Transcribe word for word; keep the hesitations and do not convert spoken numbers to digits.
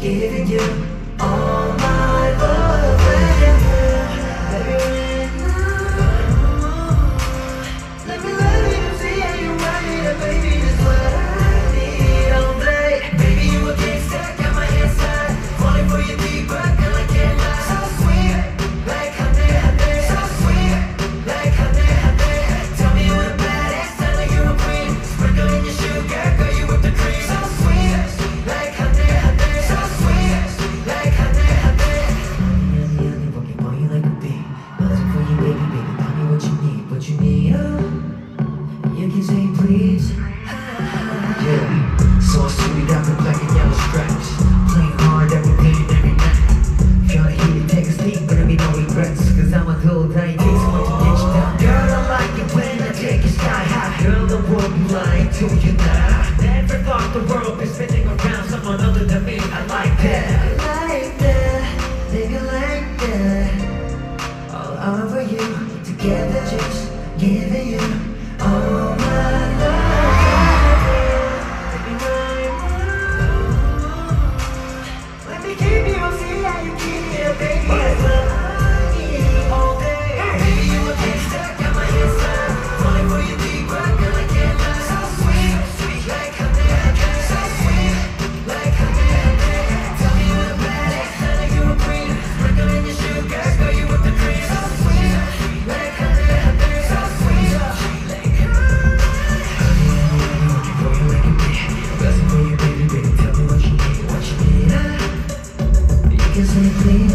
giving you all my love right now. Baby, right now, let me love you, see how you ride it, and baby, that's what I need all day. Baby, you a gangster, got my inside, falling for you deeper, girl, I can't lie. So sweet, like honey, honey, so sweet, like honey, honey. Tell me you're the baddest, sound like you're a queen. Sprinkle in your sugar, girl, you with the cream. So sweet, like honey, honey, so sweet, like honey, honey. Honey, honey, honey, walking for you like a bee. Buzzing for you, baby, baby, tell me what you need, what you need. Oh, you can say please. Yeah, so sweet, got the black and yellow stripes. Playing hard every day and every night. If you're hit it, take a sneak, but I mean no regrets. Cause I'm a cold, I ain't takes one to get you down. Girl, I like it when I take you sky high. Girl, the world be lying to you now. Never thought the world be spinning around someone other than me. I like that. I like that, baby, like that. All over you, together just giving you all my love. Baby, right now, let me keep you, see how you keep me, baby. That's what I need all day. Baby, you a gangster, got my inside, falling for you deeper, girl, I can't lie. So sweet, sweet like honey, honey, so sweet like honey, honey. Tell me you're the baddest, sound like you're a queen. Sprinkle in your sugar, girl, you with the cream. So sweet like honey, honey, so sweet like honey. Looking for you like a bee, buzzing for you, baby, baby. Tell me what you need, what you need. You can say please.